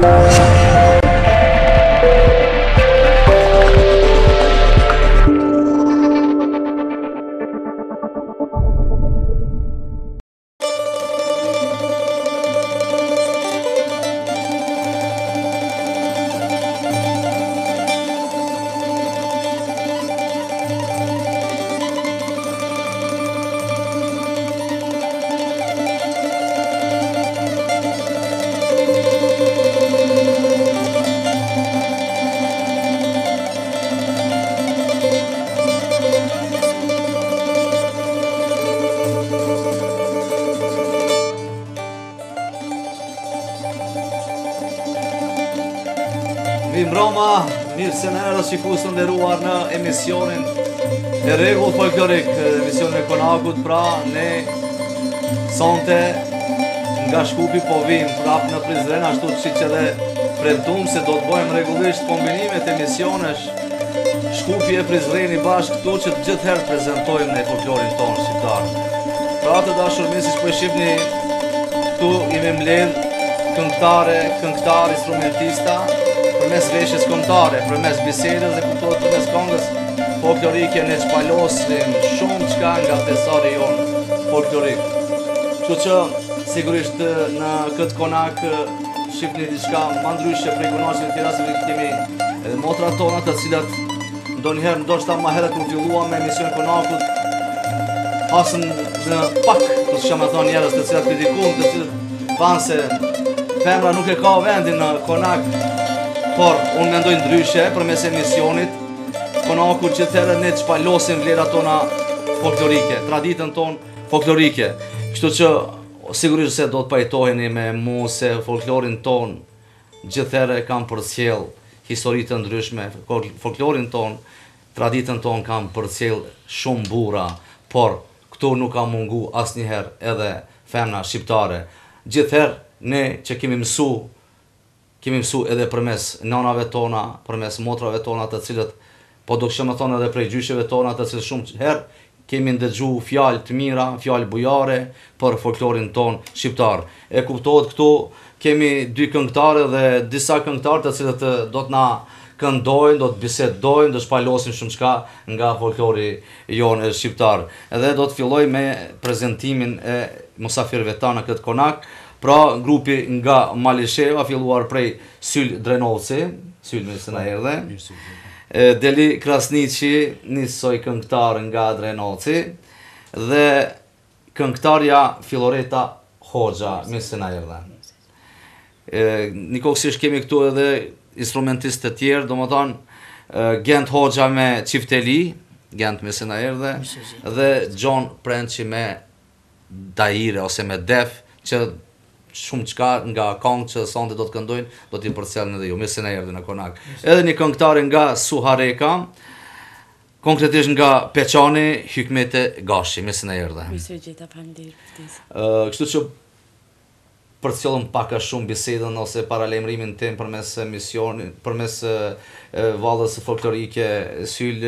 Roma, mirë se në erë shikus të nderuar në emisionin e Rregull Folklorik, emisionin e Konakut, pra ne sonte nga Shkupi po vim prap në Prizren, ashtu që dhe premtum se do të bojmë rregullisht kombinimet emisionesh Shkupi e Prizreni bashkë këtu që gjithë herë prezentojmë në folklorin tonë shqiptar. Pra të dashur mirë, siç po e shihni këtu jemi mbledh këngëtar, instrumentista, përmes veshjes kombëtare, përmes bisedës dhe kuptohet përmes këngës folklorike ne çpalosim shumë çka nga tesori jon folklorik. Kështu që sigurisht në këtë konak shihni diçka më ndryshe prej konakëve të tjera, se kemi edhe motrat tona të cilat ndonjëherë ndoshta më herët kur filluam me emision konakut hasën në pak, të shama thonë njerëz të cilat kritikun, të cilat thanë se femra nuk e ka vendin në konak. Por, unë mendoj ndryshe përmes emisionit, konaku që therë ne çpalosim vlerat tona folklorike, traditën tonë folklorike. Kështu që, sigurisht se do të pajtoheni me mu se folklorin tonë gjithherë kam përcjell historitë të ndryshme, folklorin tonë, traditën tonë kam përcjell shumë bura, por këtu nuk ka mungu asnjëherë edhe femna shqiptare. Gjithherë ne që kemi mësu edhe përmes nanave tona, përmes motrave tona, të cilët, po do këshë më thonë edhe prej gjysheve tona, të cilët shumë herë kemi ndëgju fjalë të mira, fjalë bujare për folklorin ton shqiptar. E kuptohet këtu kemi dy këngëtarë dhe disa këngëtarë të cilët do të na këndojnë, do të bisedojnë, do të shpalosin shumë çka nga folklori jonë shqiptar. Edhe do të filloj me prezentimin e mosafirëve tanë në këtë konak. Pra, grupi nga Malisheva, filluar prej Syl Drenovci, Syl me se na erdhe, Deli Krasniqi, nisoj këngëtar nga Drenovci, dhe këngëtarja Filoreta Hoxha, me se na erdhe. Nikoksisht kemi këtu edhe instrumentistë të tjerë, do më thonë Gent Hoxha me Qifteli, Gent me se na erdhe, dhe Gjon Prenqi me Daire ose me Def, që shumë çka nga këngë që sonte do të këndojnë, do t'i përcjellin edhe ju. Mirë se na erdhën në konak. Edhe një këngëtare nga Suhareka, konkretisht nga Peçani, Hykmete Gashi. Mirë se na erdhën. Mirë se gjeta, faleminderit. Kështu që përcjellëm pak a shumë bisedën ose paralajmërimin tim përmes emisionit, përmes vallës folklorike Syl,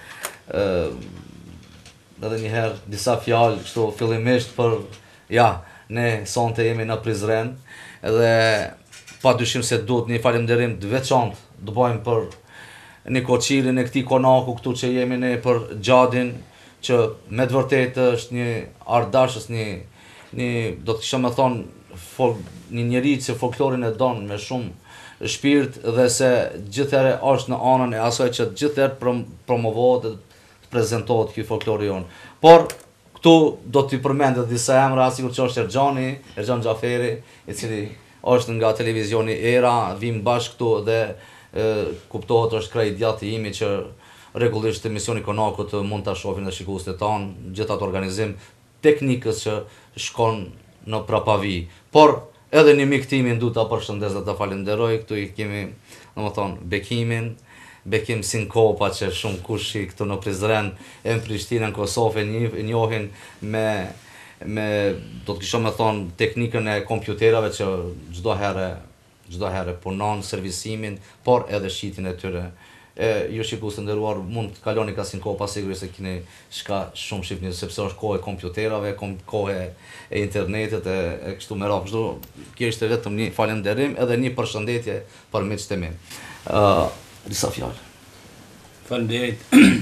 edhe një herë disa fjalë kështu fillimisht për ne sonte jemi në Prizren, edhe pa dyshim se duhet një falemnderim të veçantë të bëjmë për një koçirin e këtij konaku këtu që jemi ne, për Gjadin, që me të vërtetë është një ardash, një do të kisha më thonë një njerëz që folklorin e don me shumë shpirt dhe se gjithherë është në anën e asaj që gjithherë promovohet dhe të prezantohet ky folklori jon. Por këtu do t'i përmendet disa emra, sikur që është Erxhan Xhaferi, i cili është nga televizioni Era, vim bashkë këtu dhe kuptohet është kraj djathi imi që rregullisht emisioni Konakut mund ta shohin dhe shikuesit e tanë, gjithë atë organizim teknikës që shkon në prapavi. Por edhe një mik timin du ta përshëndes dhe ta falenderoj, këtu i kemi, domethënë, Bekim Sinkopa që shumë kushi këtu në Prizren, e në Prishtinën, Kosovë, njohin me do të kisha me thonë teknikën e kompjuterave që çdo herë punon servisimin, por edhe shitjen e tyre Ju shikues të nderuar, mund të kaloni kasin kohë pa sigurisht se keni shka shumë shqipni, sepse është kohë e kompjuterave, kohë e internetit e kështu me radhë. Kështu kjo ishte vetëm një falënderim edhe një përshëndetje për miqtë e mi. Disa fjalë. Faleminderit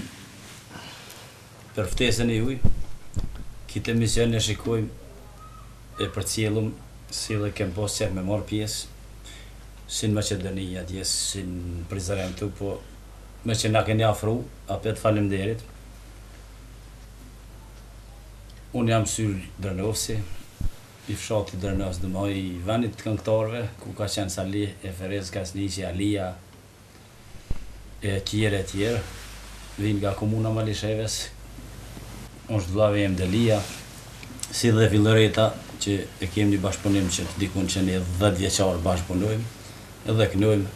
për ftesën e juaj. Këtë emision e shikojmë e përcjellum si dhe kem pas qef me marr pjesë si në Maqedoni atje, si në Prizren këtu, po me që na keni afru, apet faleminderit. Unë jam Syl Drnovsi, i fshati Drnovs, domethënë i vendit të këngëtarëve, ku ka qenë Salih, Eferez Kasniqi, Alia, e tjerë, vinë nga komuna Malisheves, është vllave jem Delia, si dhe Villoreta, që e kemi një bashkëpunim që të dikun që një 10 vjeçar bashkëpunojmë, edhe kënojmë.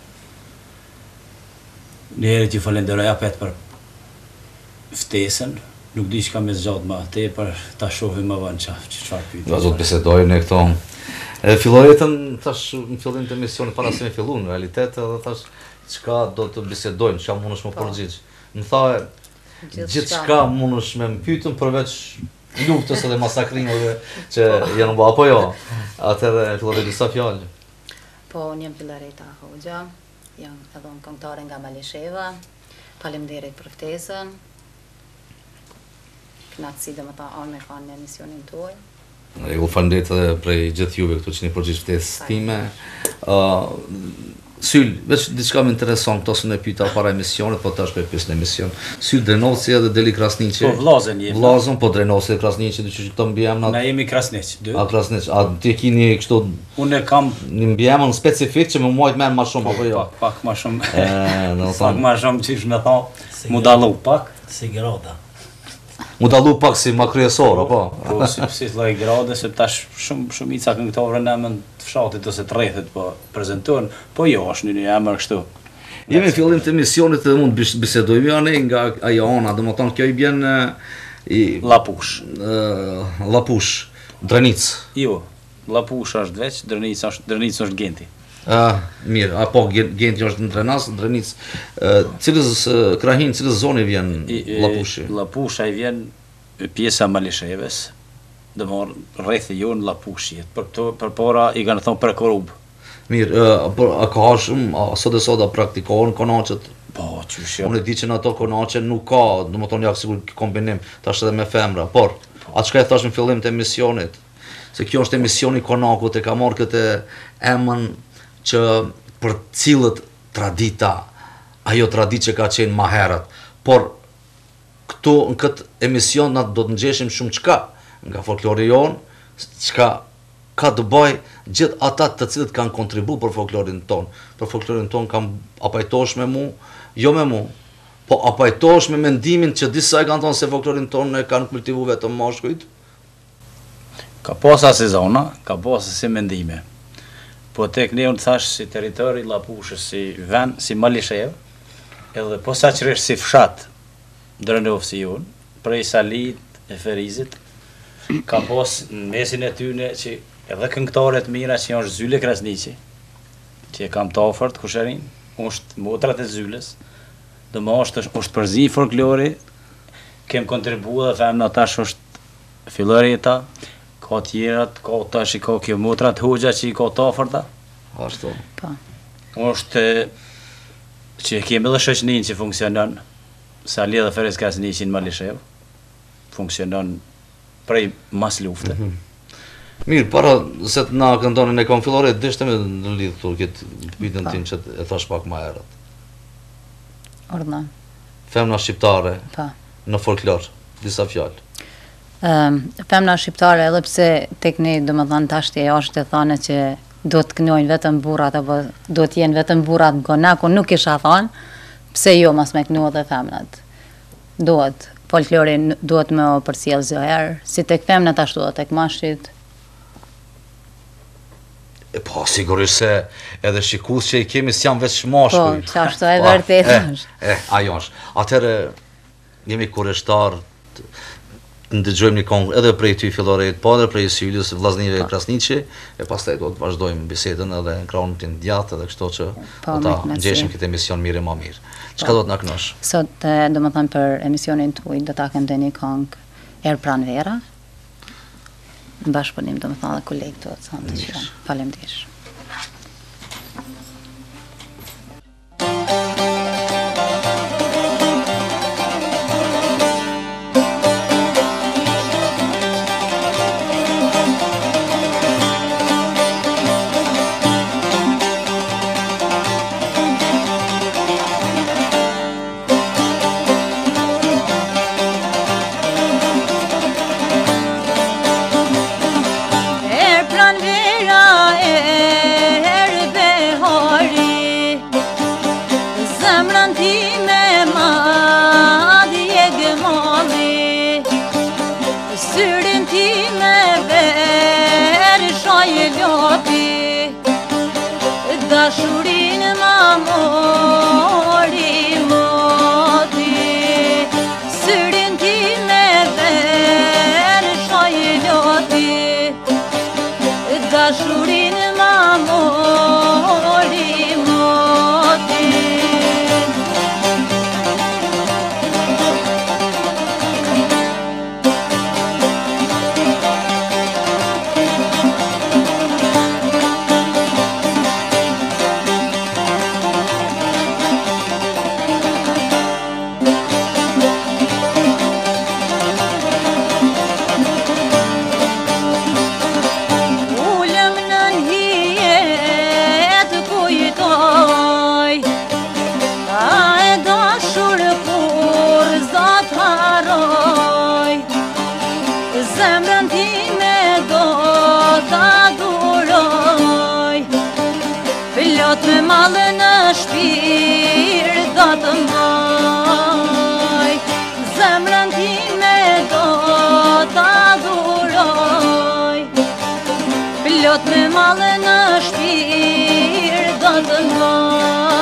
Njëherë që falenderoj apet për ftesën, nuk di çka me zgjat më atë, për ta shohim më vonë çfarë pyetje. Do të bisedojmë ne këto. Filloretën thash në fillim të emisionit para se me fillu në realitet, edhe thash çka do të bisedojmë, çka mundesh më përgjigj. Më tha gjithçka mundesh me më pyetën përveç luftës edhe masakrimeve që janë bërë apo jo. Atëherë Filloret disa fjalë. Po, unë jam Filoreta Hoxha, jam edhe unë këngëtare nga Malisheva. Faleminderit për ftesën. Kënaqësi domethënë me kanë në emisionin tuaj. Ju falenderoj edhe prej gjithë juve këtu që një përgjigj ftesë time. Syl, veç diçka më intereson këto se ne pyeta para emisionit, po tash për pjesën e emision. Syl Drnovsi edhe Deli Krasniqi. Po vllazën jemi. Vllazën, po Drnovsi dhe Krasniqi, dyqysh këto mbiemra. Na jemi Krasniq, dy. A Krasniq, a ti keni kështu Unë kam një mbiemër specifik që më muajt më shumë apo jo? Pak më shumë. Do të Pak më shumë çish më thon, mu dallu pak. Si grada. Mu dallu pak si ma kryesor apo? Po si lloj grade, se tash shumica këngëtarë në emën të fshatit ose të rrethit po prezantojnë, po jo është një emër kështu. Jemi fillim të emisionit dhe mund bisedojmë anë nga ajo ana, domethënë kjo i bën i Lapush. Lapush, Dranic. Jo, Lapush është veç, Dranic është Genti. Mirë, apo Genti është në Drenas, Dranic. Cilës krahin, cilës zoni vjen Lapushi? Lapush ai vjen pjesa Malisheves. Domthon rrethi jon Lapushi. Për para i kanë thonë Prekorub. Mirë, a ka shumë, sot e sot a praktikohen konaqet? Po, qysh jo. Unë e di që në ato konaqe nuk ka, domethënë jak sigur kombinim, tash edhe me femra, por atë çka e thash në fillim të emisionit, se kjo është emisioni konakut, e ka marrë këtë emën që për cilët tradita, ajo traditë që ka qenë më herët, por këtu në këtë emision na do të ngjeshim shumë çka nga folklori jon, çka ka të bëj gjithë ata të cilët kanë kontribuar për folklorin ton. Për folklorin ton kam apajtosh me mu, jo me mu, po apajtosh me mendimin që disa e kanë thonë se folklorin ton e kanë kultivuar vetëm mashkujt. Ka posa sezona, ka posa si mendime. Po tek ne unë thash si territori Lapushës, si vend, si Malishev, edhe posaçërisht si fshat Drnovsi jon, prej Salit, Eferizit, ka pos në mesin e tyne që edhe këngëtarët mira që janë Zyle Krasniqi, që e kam të afërt kusherin, është motrat e Zylës, dhe më është përzi folklori, kem kontribuar dhe femna tash është Filoreta, ka tjerat, ka tash i ka kjo motrat Hoxha që i ka të afërta. Ashtu. Po. Është që kemi edhe shoqënin që funksionon, Salih dhe Eferez Kasniqi në Malishev, funksionon prej mas lufte. Mirë, para se të na këndonin e kam Filloret, deshte me në lidhë këtu këtë pyetjen tim që e thash pak më herët. Ordna. Femna shqiptare Po. në folklor, disa fjalë. Femna shqiptare, edhe pse tek ne domethënë tash ti është të thënë që do të kënojnë vetëm burrat apo do të jenë vetëm burrat në konaku, nuk isha thënë, pse jo mas me kënu edhe femnat. Duhet, folklori duhet me o përcjell çdo herë, si tek femnat ashtu edhe tek mashit. Po, sigurisht se edhe shikues që i kemi s'janë veç mashkuj. Po, që ashtu e vërtet është. Ajo është. Atëherë jemi kurreshtar ndëgjojmë një këngë edhe prej ty filloret, po edhe prej Sylis, vllaznive Krasniqi, e pastaj do të vazhdojmë bisedën edhe në krahun tim gjatë edhe kështu që Po, do ta me knatësi. ngjeshim këtë emision mirë e më mirë. Çka do të na kënosh? Sot, do më thënë për emisionin tuaj, do ta këndoj një këngë Erë pranë vera, në bashkëpunim do më thënë dhe kolegë të të të qëra. Faleminderit. Dashurin ma mori moti, syrin ti me ver shajloti, dashurin ma mori moti. Zemrën time do ta duroj, plot me mallë në shpirt do të mbaj. Zemrën time do ta duroj, plot me mallë në shpirt do të mbaj.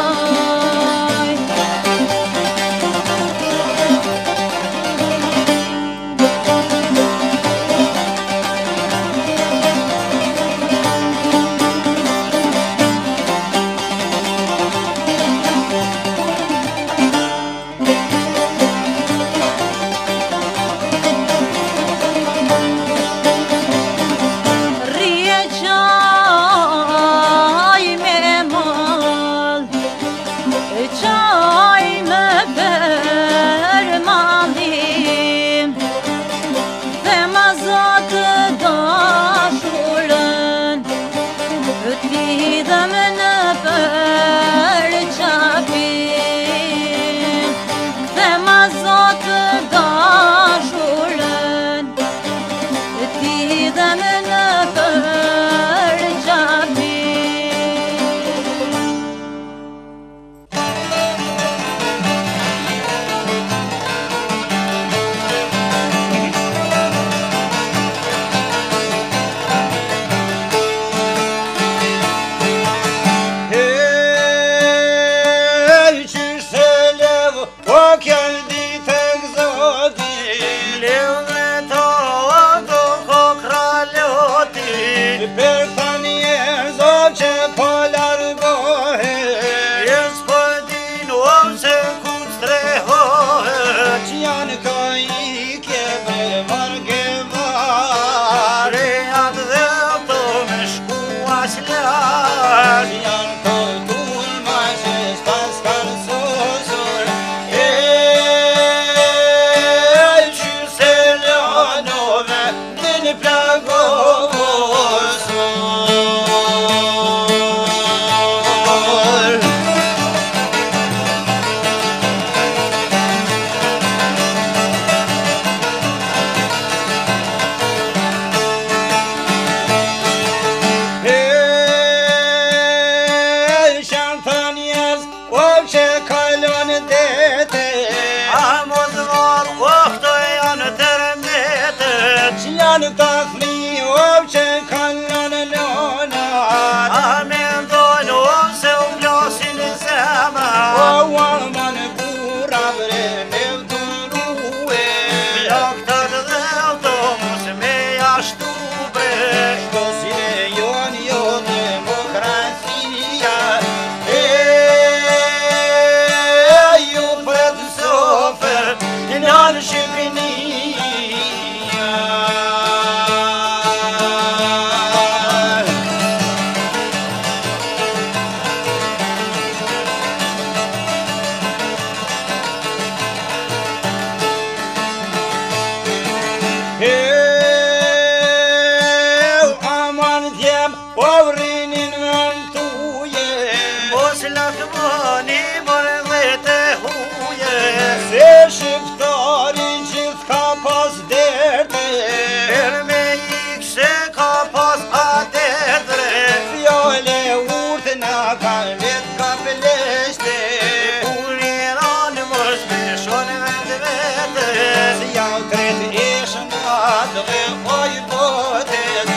lakmoni more dhe të huje. Se shqiptari gjithë ka pas derte, Me ikse ka pas adetre. fjale urtë na ka let ka pëleshte, Uniran mos me shon vete vete. si jau tret ishën atë dhe oj botet.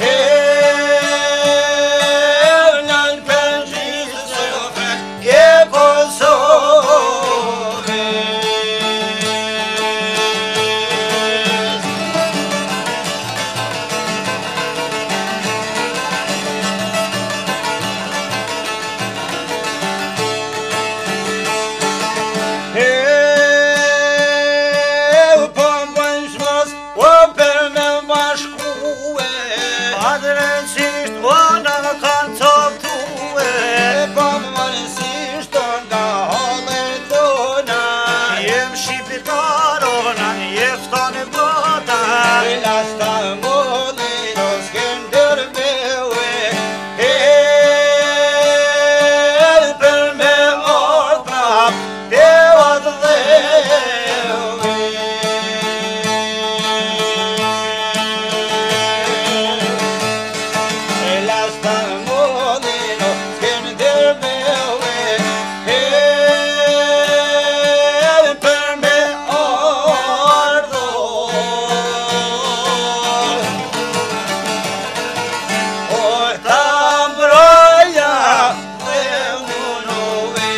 Nën për gjithë sofre, e Kosovë. Po mbën shmos, o për me bashkue, Adresisht vona kanë coptue. po mërsisht nga hallet tona, Jem shqiptar ona jefton e bota. lasta molli do Skënder beue, për me ordra devat dheue. Lasta molli do Skënder beue, për me ordra. O ta mbroja dhe unove.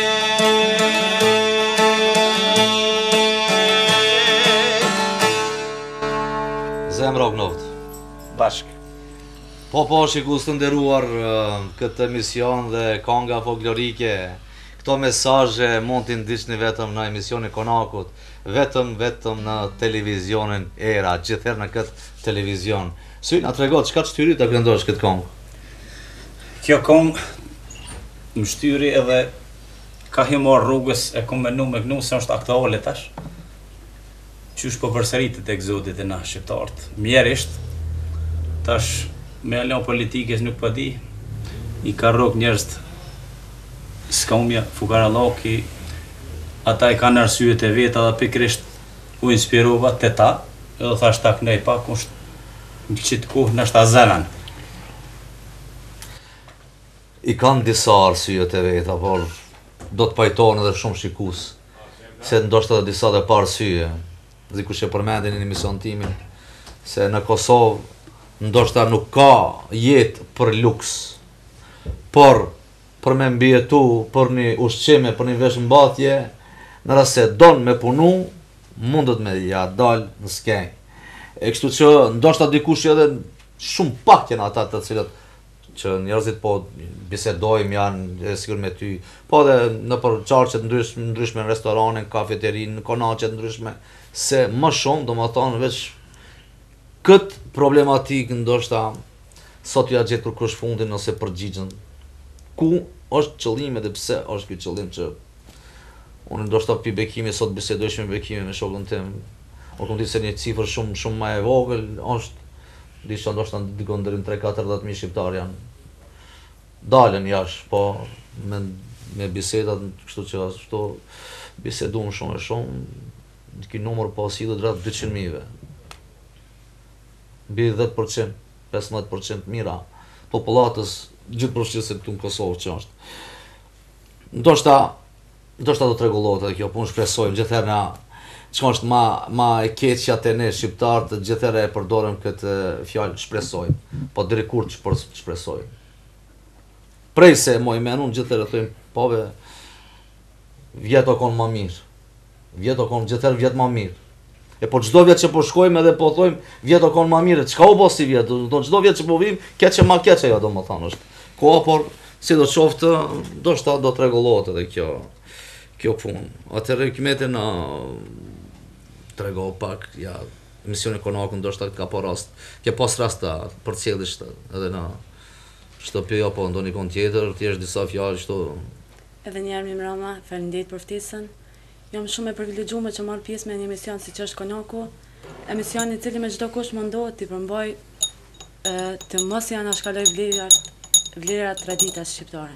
Zemra Ognovt. Bashk. Po shikus të nderuar këtë emision dhe kanga folklorike. Këto mesazhe mund t'i ndiqni vetëm në emisionin Konakut, vetëm në televizionin Era, gjithherë në këtë televizion. Sy na tregot çka shtyri ta këndosh këtë kongë. Kjo kong më shtyri edhe ka himor rrugës e kom menu me gnu se është aktuale tash. Qysh po përsëritet egzodit e na shqiptarët. Mjerisht, tash me alon politikës nuk po di, i ka rrug njerëz skamja, fukarallaki, ata i kanë arsyet e veta dhe pikrisht u inspirova te ta, edhe thash ta kënej pak, është në qitë kohë nështë a zënan. I kanë disa arsyet e veta, por do të pajtohen edhe shumë shikus. Se ndoshta edhe disa dhe pa arsye. Dikush e përmendin në emision timin se në Kosovë ndoshta nuk ka jetë për luks, por për me mbjetu, për një ushqime, për një veshmbathje, në rast se don me punu, mundet me ja dal në skenjë. E kështu që ndoshta dikush edhe shumë pak janë ata të cilët që njerëzit po bisedojmë janë e sigur me ty, po edhe në për qarqet ndryshme në restorane, në kafeterinë, në konaqet ndryshme, se më shumë do më thonë veç këtë problematikë ndoshta sot ja gjetë për kush fundin ose përgjigjen. Ku është qëllimi dhe pse është ky qëllim që unë ndoshta pi Bekimi sot bisedojsh me Bekimin me shokun tim. Unë kom ditë se një cifër shumë më e vogël është disha ndoshta dikon deri në 3-4-10.000 shqiptar janë dalën jashtë, po me bisedat, kështu që ashtu biseduam shumë e shumë, ky numër po sillet rreth 200.000-ve. Mbi 10%, 15% mira popullatës gjithëpërfshirëse këtu në Kosovë që është. Ndoshta do të rregullohet edhe kjo, po unë shpresojmë gjithherë na çka është ma e keqja te ne shqiptarët, gjithherë e përdorim këtë fjalë shpresojmë, po deri kur shpresojmë. Prej se moj menun gjithherë thojmë, pove vjet o konë më mirë. Vjet o konë gjithherë vjet më mirë. E po çdo vjet që po shkojmë edhe po thojmë vjet o konë më mirë, çka u bë si vjet? Do çdo vjet që po vim, keq më keq ajo domethënë është. Koha por sidoqoftë ndoshta do të rregullohet edhe kjo punë. Atëherë Hykymeti na trego pak ja emisioni Konaku ndoshta ka po rast, ke pas rasta përcjellësh edhe na shtëpi apo ndonjë kon tjetër, thjesht disa fjalë kështu. Edhe njerë mi mrama, faleminderit për ftesën. Jam shumë e privilegjuar që marr pjesë me një emision siç është Konaku, emision i cili me çdo kush mundohet të përmbaj të mos janë anashkaloj vlerat traditas shqiptare.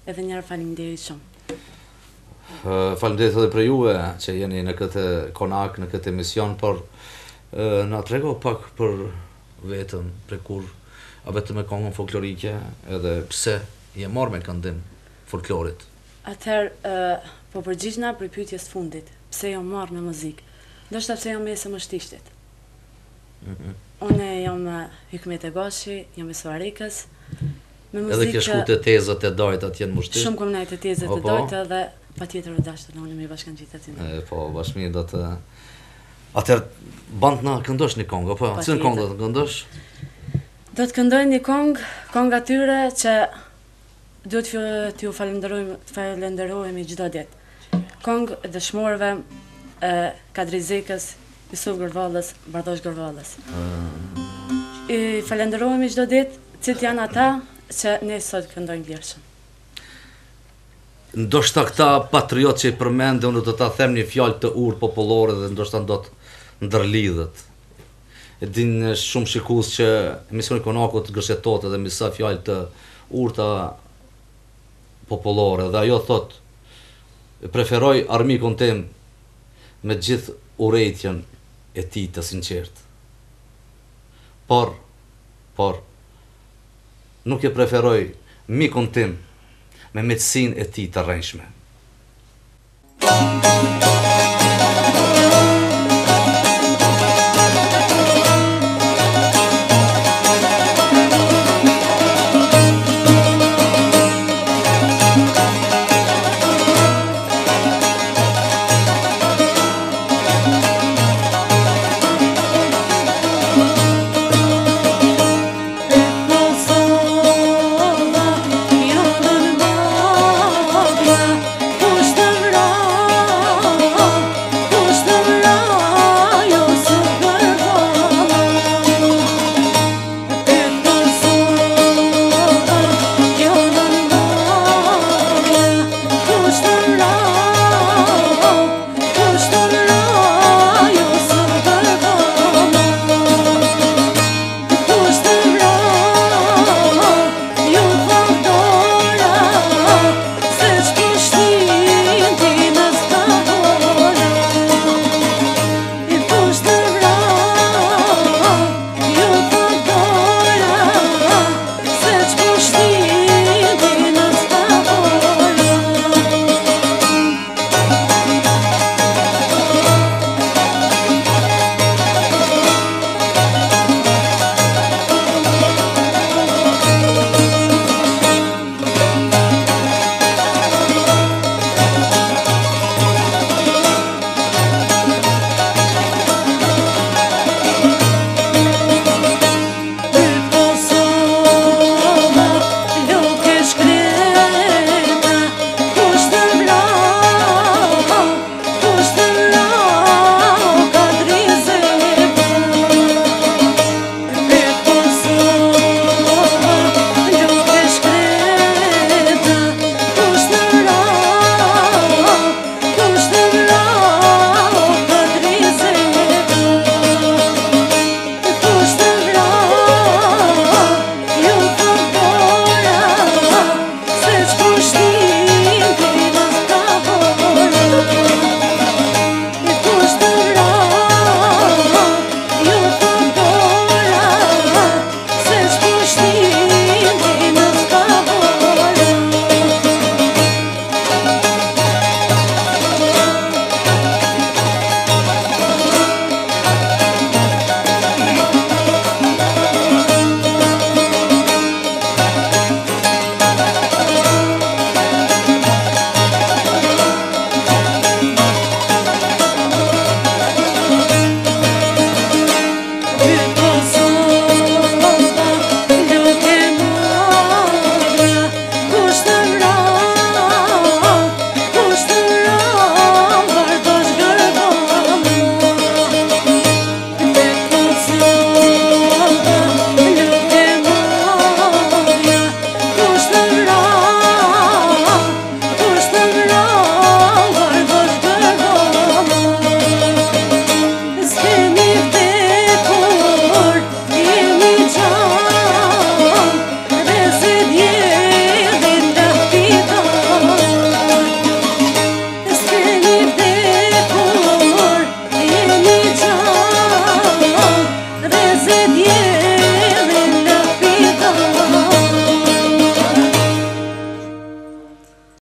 edhe njëra faleminderit shumë. Faleminderit edhe për juve që jeni në këtë konak, në këtë emision, por na trego pak për vetëm, për kur, a vetëm me këngën folklorike, edhe pse je marrë me këndim folklorit. Atëherë, po përgjigjna për pyetjes fundit, pse jam marrë me muzikë? Ndoshta pse jam mesë më shtishtit. Unë jam Hikmet e Gashi, jam e Suarikës. Me muzikë... Edhe ke shku të tezët e dajt atje në mushtisht? Shumë kom najtë të tezët e dajt edhe pa tjetër o dashtë në unë me bashkan gjithë aty. Po, bashkëmi do të... Atëherë, band na këndosh një kongë, po? Cilën kongë do të këndosh? Do të këndoj një kongë atyre që duhet t'ju falenderojmë çdo ditë. Kongë dëshmorëve Kadri Zekës, Jusuf Gërvallës, Bardosh Gërvallës. I falenderojmë çdo ditë, cilët janë ata që ne sot këndojmë vlerëshëm. Ndoshta këta patriot që i përmende, unë do ta them një fjalë të urtë popullore dhe ndoshta do të ndërlidhet. E din shumë shikues që emisioni Konakut gërshetohet edhe me sa fjalë të urta popullore dhe ajo thot preferoj armikun tim me gjithë urrëtitjen e tij të sinqert. Por nuk e preferoj mikun tim me mjetësinë e tij të rrënjshme.